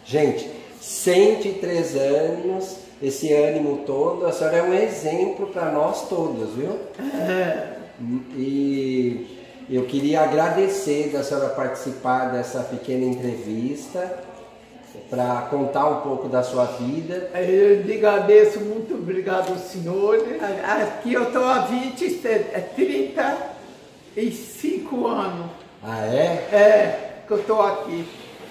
Gente, 103 anos, esse ânimo todo, a senhora é um exemplo para nós todos, viu? E eu queria agradecer da senhora participar dessa pequena entrevista, para contar um pouco da sua vida. Eu lhe agradeço, muito obrigado, senhor. Aqui eu estou há 35 anos. Ah, é? É, que eu estou aqui.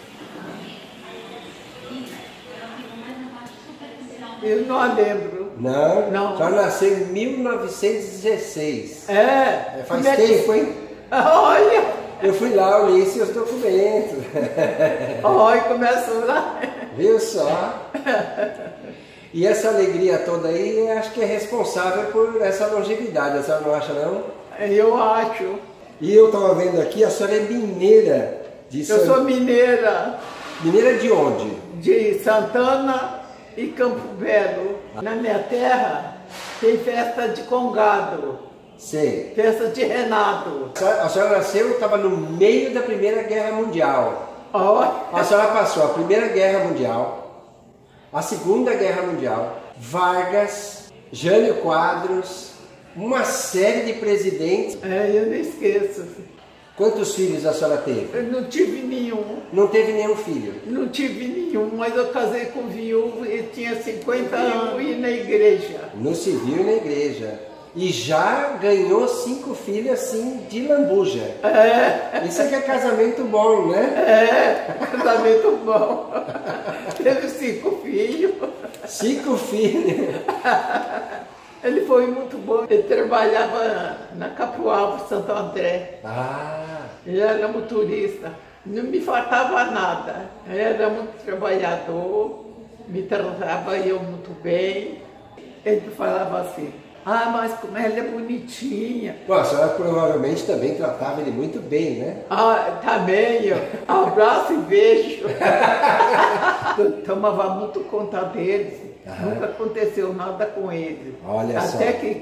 Eu não lembro. Não? Não. A senhora nasceu em 1916. É. Faz tempo, hein? Olha! Eu fui lá, olhei seus documentos. Olha, começou lá. Viu só? E essa alegria toda aí, acho que é responsável por essa longevidade, a senhora não acha não? Eu acho. E eu estava vendo aqui, a senhora é mineira. Eu sou mineira. Mineira de onde? De Santana e Campo Belo. Na minha terra tem festa de congado. Sei. Festa de Renato. A senhora nasceu, estava no meio da Primeira Guerra Mundial. A senhora passou a Primeira Guerra Mundial, a Segunda Guerra Mundial, Vargas, Jânio Quadros, uma série de presidentes. Eu não esqueço. Quantos filhos a senhora teve? Eu não tive nenhum. Não teve nenhum filho? Não tive nenhum, mas eu casei com viúvo e tinha 50 anos e ia na igreja. No civil e na igreja. E já ganhou 5 filhos assim de lambuja. Isso é que é casamento bom, né? Casamento bom. Teve 5 filhos. 5 filhos. Ele foi muito bom. Ele trabalhava na Capoava, Santo André. Ele era motorista. Não me faltava nada. Ele era muito trabalhador, me tratava eu muito bem. Ele falava assim: mas como ela é bonitinha. Bom, a senhora provavelmente também tratava ele muito bem, né? Também. Abraço e beijo. Eu tomava muito conta deles. Nunca aconteceu nada com eles. Olha só. Até que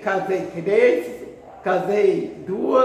casei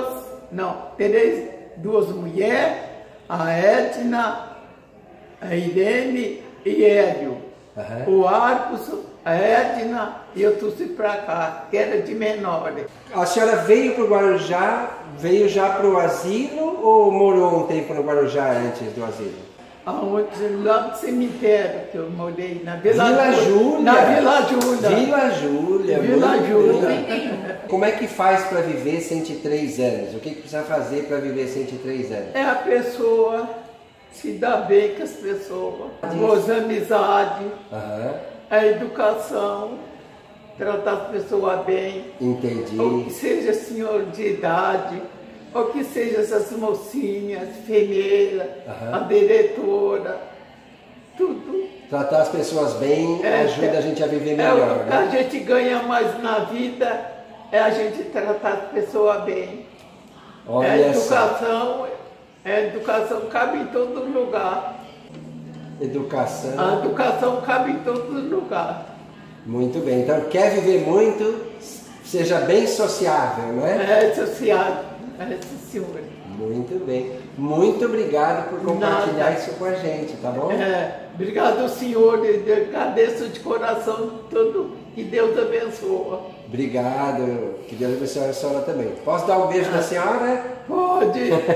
duas mulheres, a Edna, a Irene e Hélio. O Arcos, a Edna e eu trouxe para cá, que era de menor. A senhora veio para o Guarujá, veio já para o asilo ou morou um tempo no Guarujá antes do asilo? Lá no cemitério que eu morei, na Vila Júlia. Na Vila Júlia. Vila Júlia. Vila Júlia. Como é que faz para viver 103 anos? O que precisa fazer para viver 103 anos? É a pessoa se dar bem com as pessoas, boas amizades, a educação, tratar as pessoas bem. Entendi. Ou que seja senhor de idade, ou que seja essas mocinhas, enfermeira, a diretora, tudo. Tratar as pessoas bem ajuda a gente a viver melhor, O que a gente ganha mais na vida é a gente tratar as pessoas bem. Olha A educação cabe em todo lugar. Educação. A educação cabe em todo lugar. Muito bem. Então, quer viver muito, seja bem sociável, não é? Sociável. Senhora. Muito bem. Muito obrigado por compartilhar isso com a gente, tá bom? Obrigado, senhor. Eu agradeço de coração tudo. Que Deus abençoe. Obrigado. Que Deus abençoe a senhora também. Posso dar um beijo na senhora? Pode.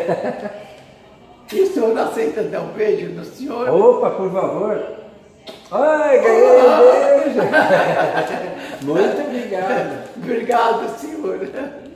E o senhor aceita dar um beijo no senhor? Opa, por favor. Ai, ganhei um beijo. Muito obrigado. Obrigado, senhor.